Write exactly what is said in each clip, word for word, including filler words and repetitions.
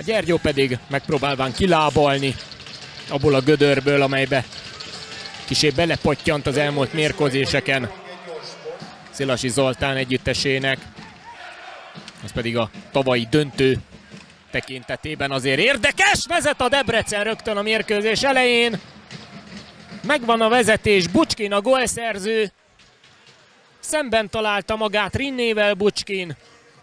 A Gyergyó pedig megpróbálván kilábalni abból a gödörből, amelybe kissé belepottyant az elmúlt mérkőzéseken Szilasi Zoltán együttesének. Az pedig a tavalyi döntő tekintetében azért érdekes. Vezet a Debrecen rögtön a mérkőzés elején. Megvan a vezetés, Bucskin a gólszerző. Szemben találta magát Rinnével Bucskin.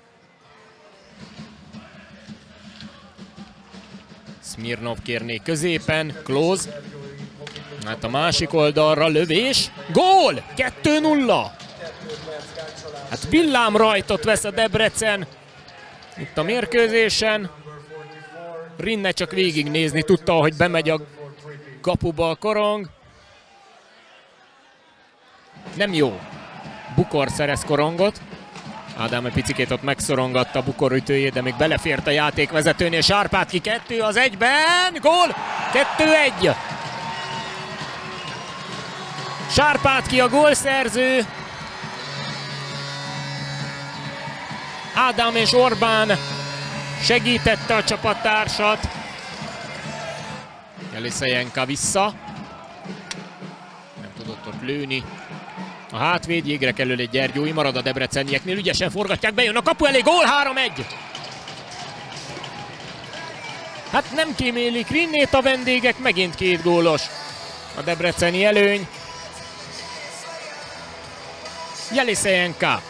Smirnov kérné középen, Klose. Hát a másik oldalra lövés. Gól! kettő nulla! Hát villám rajtot vesz a Debrecen itt a mérkőzésen. Rinne csak végignézni tudta, hogy bemegy a kapuba a korong. Nem jó. Bukor szerez korongot. Ádám egy picikét ott megszorongatta Bukor ütőjét, de még belefért a játékvezetőnél. Sárpátki kettő az egyben. Gól! kettő egy. Sárpátki a gólszerző. Ádám és Orbán segítette a csapattársat. Jeliszejenka vissza. Nem tudott ott lőni. A hátvéd, jégre kerül egy Gyergyói, marad a debrecenieknél, ügyesen forgatják, bejön a kapu elé, gól három egy! Hát nem kímélik Rinnét a vendégek, megint két gólos a debreceni előny. Jeliszejenka.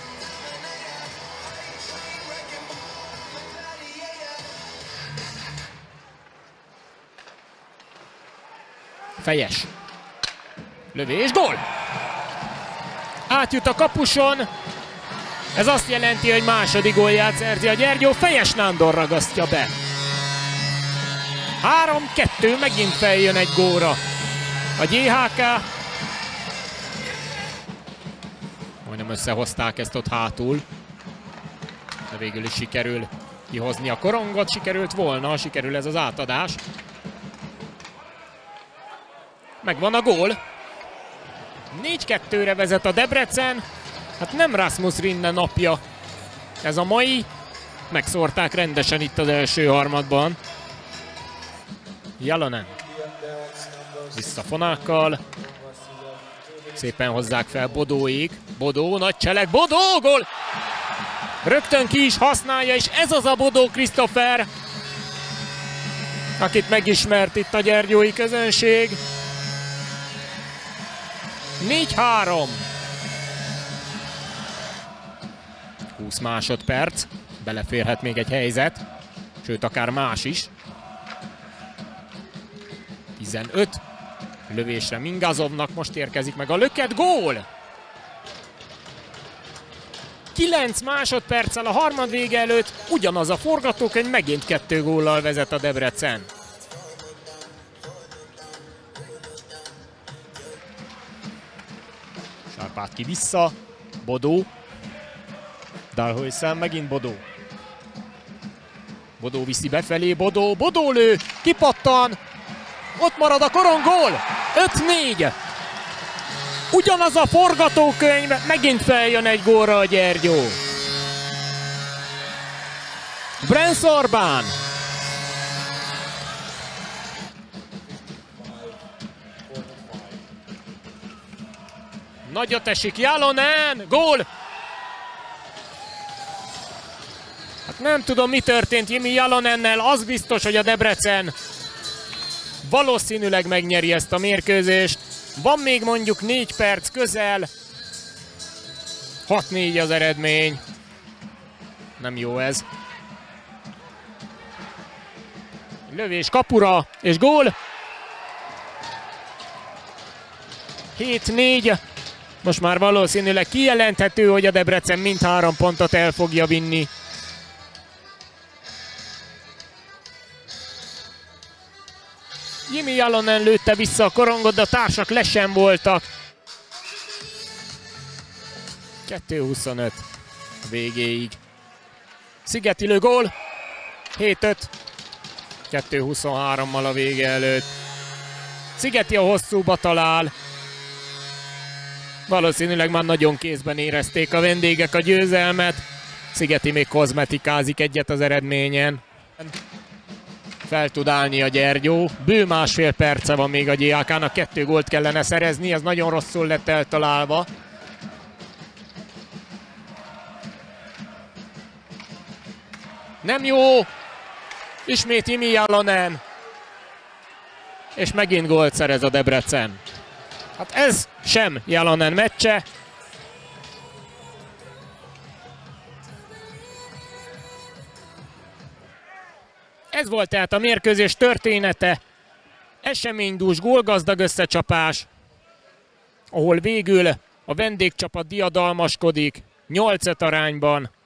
Fejes. Lövés, gól! Átjut a kapuson. Ez azt jelenti, hogy második gólját szerzi a Gyergyó. Fejes Nándor ragasztja be. három kettő, megint feljön egy góra a gé há ká. Majdnem összehozták ezt ott hátul. De végül is sikerül kihozni a korongot. Sikerült volna, sikerül ez az átadás. Megvan a gól. négy kettőre vezet a Debrecen. Hát nem Rasmus Rinne napja ez a mai. Megszórták rendesen itt az első harmadban. Jalonen. Vissza Fonákkal. Szépen hozzák fel Bodóig. Bodó, nagy cselek, Bodó, gól! Rögtön ki is használja, és ez az a Bodó Christopher, akit megismert itt a gyergyói közönség. négy három. húsz másodperc. Beleférhet még egy helyzet. Sőt, akár más is. tizenöt. Lövésre Mingazovnak most érkezik meg a löket. Gól! kilenc másodperccel a harmad vége előtt ugyanaz a forgatókönyv, megint kettő góllal vezet a Debrecen. Sárpátki vissza. Bodó. Dalhuyszen, megint Bodó. Bodó viszi befelé, Bodó, Bodó lő, kipattan. Ott marad a korong, gól! öt négy. Ugyanaz a forgatókönyv, megint feljön egy gólra a Gyergyó. Brens Orbán. Nagyot esik Jalonen, gól! Hát nem tudom, mi történt Jimi Jalonennel, az biztos, hogy a Debrecen valószínűleg megnyeri ezt a mérkőzést. Van még mondjuk négy perc közel. hat négy az eredmény. Nem jó ez. Lövés kapura, és gól. hét négy. Most már valószínűleg kijelenthető, hogy a Debrecen mindhárom pontot el fogja vinni. Jimi Jalonen lőtte vissza a korongot, de a társak le sem voltak. kettő huszonöt a végéig. Szigeti lő, gól. hét öt. kettő huszonhárommal a vége előtt. Szigeti a hosszúba talál. Valószínűleg már nagyon kézben érezték a vendégek a győzelmet. Szigeti még kozmetikázik egyet az eredményen. Fel tud állni a Gyergyó. Bő másfél perce van még a gé á ká-nak, kettő gólt kellene szerezni, ez nagyon rosszul lett eltalálva. Nem jó! Ismét Imi Jalonen. És megint gólt szerez a Debrecen. Hát ez sem Jalonen meccse. Ez volt tehát a mérkőzés története. Eseménydús, gólgazdag összecsapás, ahol végül a vendégcsapat diadalmaskodik nyolc öt arányban.